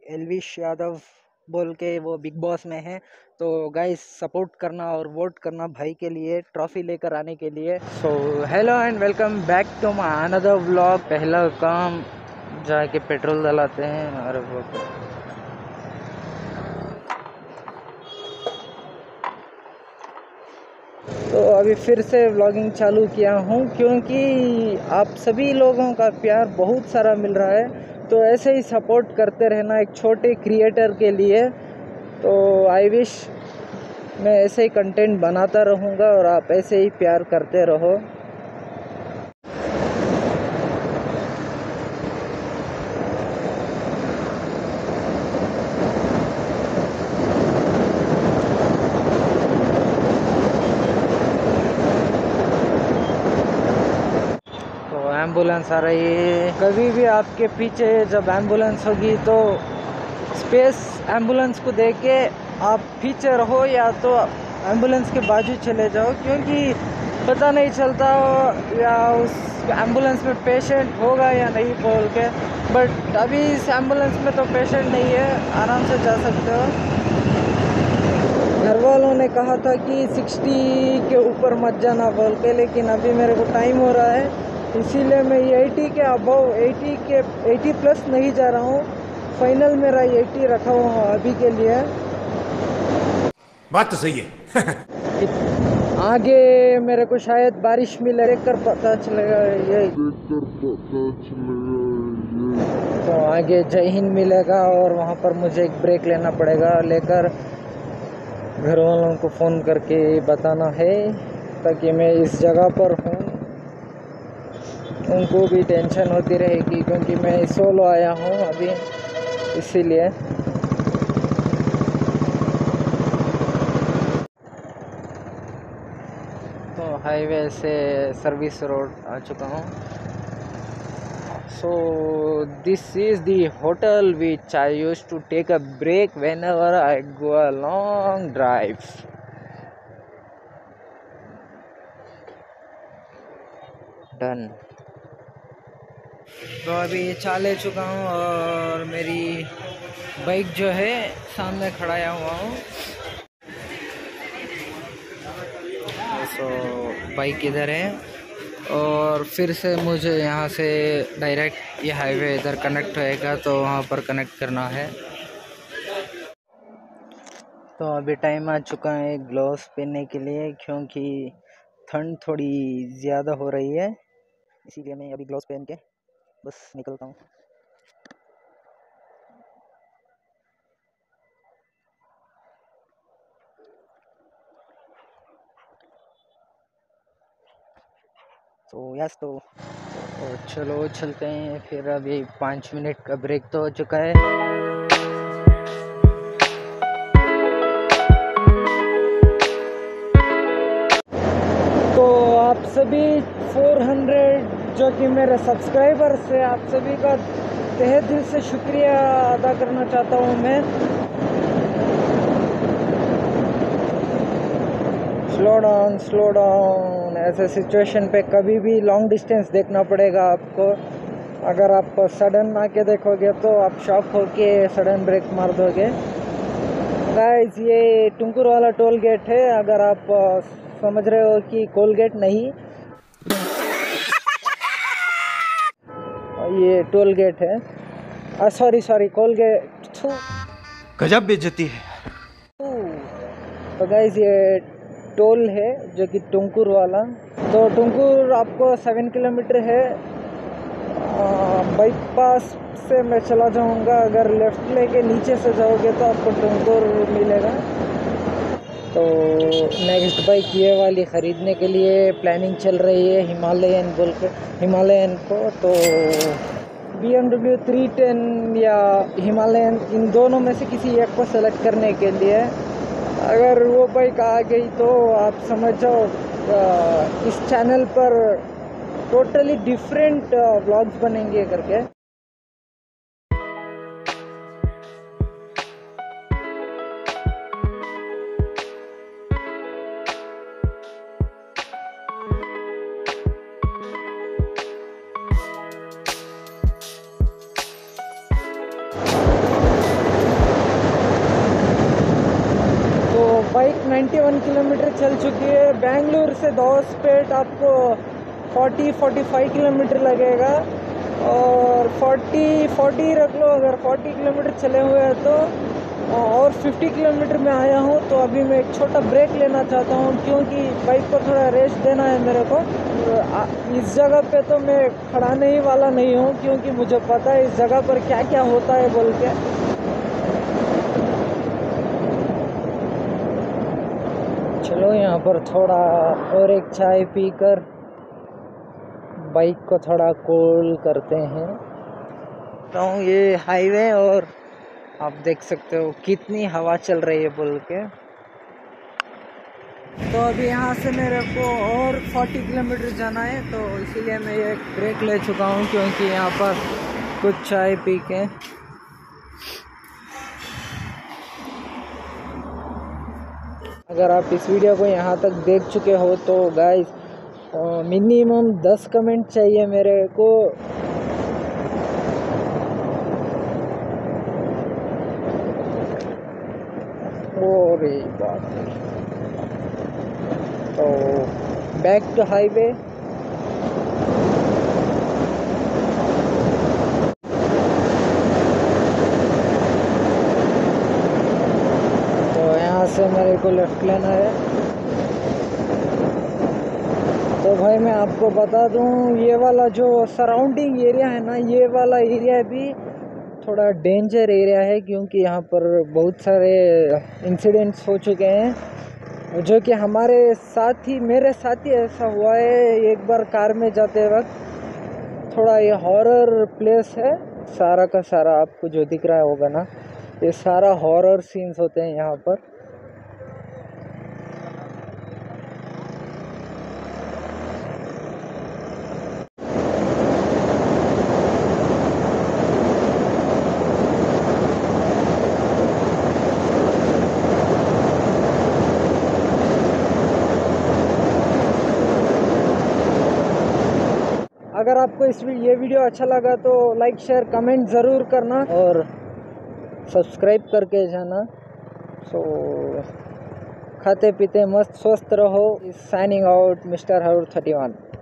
एलविश यादव बोल के वो बिग बॉस में है। तो गाइस सपोर्ट करना और वोट करना भाई के लिए ट्रॉफी लेकर आने के लिए। So hello and welcome back to my another vlog. पहला काम जाके पेट्रोल डलाते हैं और वो तो अभी फिर से व्लॉगिंग चालू किया हूँ क्योंकि आप सभी लोगों का प्यार बहुत सारा मिल रहा है। तो ऐसे ही सपोर्ट करते रहना एक छोटे क्रिएटर के लिए। तो आई विश मैं ऐसे ही कंटेंट बनाता रहूँगा और आप ऐसे ही प्यार करते रहो। एम्बुलेंस आ रही है। कभी भी आपके पीछे जब एम्बुलेंस होगी तो स्पेस एम्बुलेंस को देख के आप पीछे रहो या तो एम्बुलेंस के बाजू चले जाओ, क्योंकि पता नहीं चलता या उस एम्बुलेंस में पेशेंट होगा या नहीं बोल के। बट अभी इस एम्बुलेंस में तो पेशेंट नहीं है, आराम से जा सकते हो। घर वालों ने कहा था कि 60 के ऊपर मत जाना बोल के, लेकिन अभी मेरे को टाइम हो रहा है इसीलिए मैं 80 के अबव 80 प्लस नहीं जा रहा हूँ। फाइनल मेरा 80 रखा हुआ हूँ अभी के लिए। बात तो सही है। आगे मेरे को शायद बारिश मिले, देखकर पता चलेगा ये। तो आगे जय हिंद मिलेगा और वहाँ पर मुझे एक ब्रेक लेना पड़ेगा, लेकर घर वालों को फ़ोन करके बताना है ताकि मैं इस जगह पर हूँ। उनको भी टेंशन होती रहेगी क्योंकि मैं सोलो आया हूँ अभी, इसीलिए। तो हाईवे से सर्विस रोड आ चुका हूँ। So this is the hotel which I used to take a break whenever I go a long drive. Done. तो अभी चाले चुका हूँ और मेरी बाइक जो है सामने खड़ाया हुआ हूँ। तो बाइक इधर है और फिर से मुझे यहाँ से डायरेक्ट ये हाईवे इधर कनेक्ट होएगा, तो वहाँ पर कनेक्ट करना है। तो अभी टाइम आ चुका है ग्लव्स पहनने के लिए, क्योंकि ठंड थोड़ी ज़्यादा हो रही है, इसीलिए मैं अभी ग्लव्स पहन के बस निकलता हूँ। तो यस, तो चलो चलते हैं फिर। अभी 5 मिनट का ब्रेक तो हो चुका है। तो आप सभी 400 जो कि मेरे सब्सक्राइबर्स है, आप सभी का तहे दिल से शुक्रिया अदा करना चाहता हूँ मैं। Slow down. ऐसे सिचुएशन पे कभी भी लॉन्ग डिस्टेंस देखना पड़ेगा आपको। अगर आप सडन आके देखोगे तो आप शॉक होके सडन ब्रेक मार दोगे। गाइस, ये टुंकुर वाला टोल गेट है, अगर आप समझ रहे हो कि कोलगेट नहीं, ये टोल गेट है। Sorry Colgate. गजब बेइज्जती है। तो गाइस, ये टोल है जो कि टुंकुर वाला। तो टुंकुर आपको 7 किलोमीटर है। बाईपास से मैं चला जाऊंगा। अगर लेफ्ट लेके नीचे से जाओगे तो आपको टुंकुर मिलेगा। तो नेक्स्ट बाइक ये वाली ख़रीदने के लिए प्लानिंग चल रही है, हिमालयन बोल के, हिमालयन को। तो BMW 310 या हिमालयन, इन दोनों में से किसी एक को सेलेक्ट करने के लिए। अगर वो बाइक आ गई तो आप समझ जाओ इस चैनल पर टोटली डिफरेंट व्लॉग्स बनेंगे करके। 91 किलोमीटर चल चुकी है। बेंगलुरु से दोस्पेट आपको 40-45 किलोमीटर लगेगा और 40 रख लो। अगर 40 किलोमीटर चले हुए हैं तो और 50 किलोमीटर में आया हूँ। तो अभी मैं एक छोटा ब्रेक लेना चाहता हूँ क्योंकि बाइक को थोड़ा रेस्ट देना है मेरे को। इस जगह पे तो मैं खड़ा नहीं वाला नहीं हूँ क्योंकि मुझे पता है इस जगह पर क्या क्या होता है बोल के। चलो यहाँ पर थोड़ा और एक चाय पीकर बाइक को थोड़ा कूल करते हैं। तो ये हाईवे और आप देख सकते हो कितनी हवा चल रही है बोल के। तो अभी यहाँ से मेरे को और 40 किलोमीटर जाना है, तो इसीलिए मैं ये ब्रेक ले चुका हूँ क्योंकि यहाँ पर कुछ चाय पी के। अगर आप इस वीडियो को यहाँ तक देख चुके हो तो गाइस मिनिमम 10 कमेंट चाहिए मेरे को। और बात तो बैक टू हाईवे। तो यहाँ से मेरे को लेफ्ट लेना है। तो भाई मैं आपको बता दूं ये वाला जो सराउंडिंग एरिया है ना, ये वाला एरिया भी थोड़ा डेंजर एरिया है क्योंकि यहाँ पर बहुत सारे इंसिडेंट्स हो चुके हैं जो कि हमारे साथ ही मेरे साथ ही ऐसा हुआ है। एक बार कार में जाते वक्त थोड़ा ये हॉरर प्लेस है। सारा का सारा आपको जो दिख रहा होगा ना, ये सारा हॉरर सीन्स होते हैं यहाँ पर। अगर आपको ये वीडियो अच्छा लगा तो लाइक शेयर कमेंट ज़रूर करना और सब्सक्राइब करके जाना। सो खाते पीते मस्त स्वस्थ रहो। साइनिंग आउट मिस्टर हर 31।